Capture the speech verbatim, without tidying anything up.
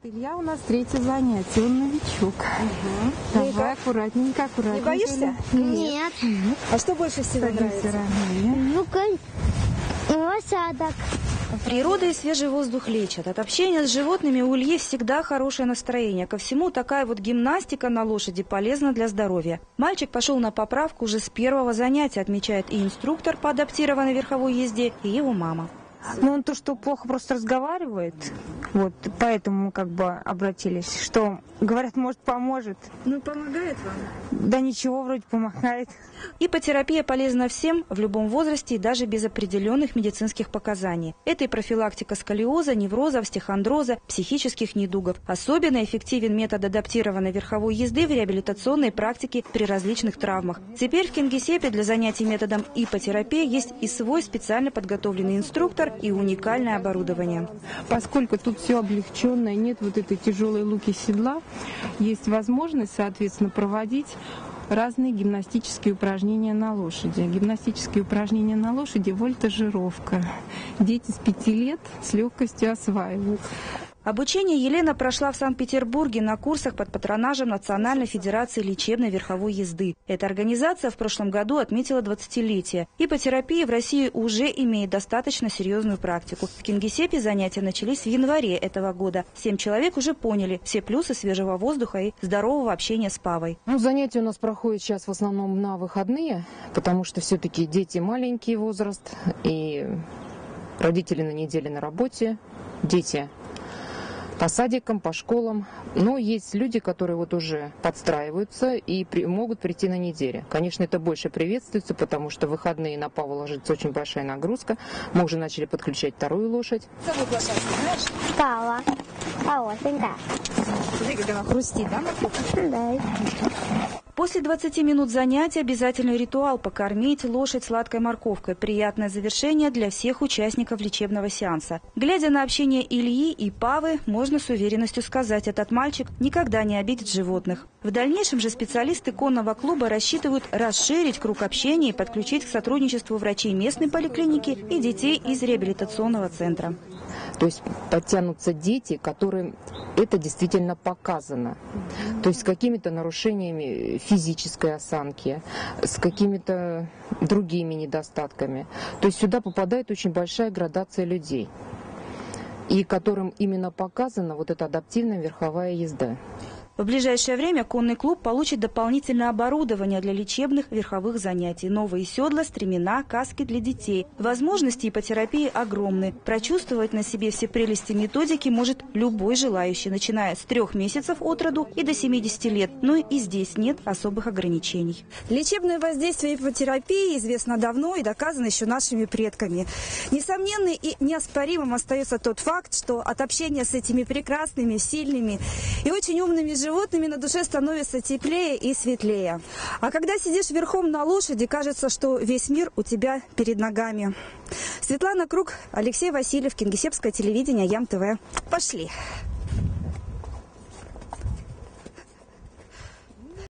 Илья у нас третье занятие, он новичок. Угу. Давай аккуратненько, аккуратненько. Не боишься? Нет. Нет. А что больше всего нравится? Ну, лошадок. Природа и свежий воздух лечат. От общения с животными у Ильи всегда хорошее настроение. Ко всему, такая вот гимнастика на лошади полезна для здоровья. Мальчик пошел на поправку уже с первого занятия, отмечает и инструктор по адаптированной верховой езде, и его мама. Ну, он то, что плохо просто разговаривает, вот, поэтому мы как бы обратились, что, говорят, может, поможет. Ну, помогает вам? Да ничего, вроде помогает. Иппотерапия полезна всем, в любом возрасте и даже без определенных медицинских показаний. Это и профилактика сколиоза, невроза, остеохондроза, психических недугов. Особенно эффективен метод адаптированной верховой езды в реабилитационной практике при различных травмах. Теперь в Кингисеппе для занятий методом иппотерапии есть и свой специально подготовленный инструктор, и уникальное оборудование. Поскольку тут все облегченное, нет вот этой тяжелой луки седла, есть возможность, соответственно, проводить разные гимнастические упражнения на лошади. Гимнастические упражнения на лошади – вольтажировка. Дети с пяти лет с легкостью осваивают. Обучение Елена прошла в Санкт-Петербурге на курсах под патронажем Национальной федерации лечебной верховой езды. Эта организация в прошлом году отметила двадцатилетие. Иппотерапия в России уже имеет достаточно серьезную практику. В Кингисеппе занятия начались в январе этого года. Семь человек уже поняли все плюсы свежего воздуха и здорового общения с Павой. Ну, занятия у нас проходят сейчас в основном на выходные, потому что все-таки дети маленький возраст, и родители на неделе на работе, дети по садикам, по школам. Но есть люди, которые вот уже подстраиваются и при, могут прийти на неделе. Конечно, это больше приветствуется, потому что в выходные на Павла ложится очень большая нагрузка. Мы уже начали подключать вторую лошадь. Зовут лошадку, знаешь? Пава. Пава, да. Смотри, как она хрустит, да? Да. После двадцати минут занятий обязательный ритуал – покормить лошадь сладкой морковкой. Приятное завершение для всех участников лечебного сеанса. Глядя на общение Ильи и Павы, можно с уверенностью сказать, этот мальчик никогда не обидит животных. В дальнейшем же специалисты конного клуба рассчитывают расширить круг общения и подключить к сотрудничеству врачей местной поликлиники и детей из реабилитационного центра. То есть подтянутся дети, которым это действительно показано. То есть с какими-то нарушениями физической осанки, с какими-то другими недостатками. То есть сюда попадает очень большая градация людей, и которым именно показана вот эта адаптивная верховая езда. В ближайшее время конный клуб получит дополнительное оборудование для лечебных верховых занятий. Новые седла, стремена, каски для детей. Возможности иппотерапии огромны. Прочувствовать на себе все прелести методики может любой желающий, начиная с трех месяцев от роду и до семидесяти лет. Но и здесь нет особых ограничений. Лечебное воздействие иппотерапии известно давно и доказано еще нашими предками. Несомненным и неоспоримым остается тот факт, что от общения с этими прекрасными, сильными и очень умными животными животными на душе становится теплее и светлее. А когда сидишь верхом на лошади, кажется, что весь мир у тебя перед ногами. Светлана Круг, Алексей Васильев, Кингисеппское телевидение, Ям ТВ. Пошли!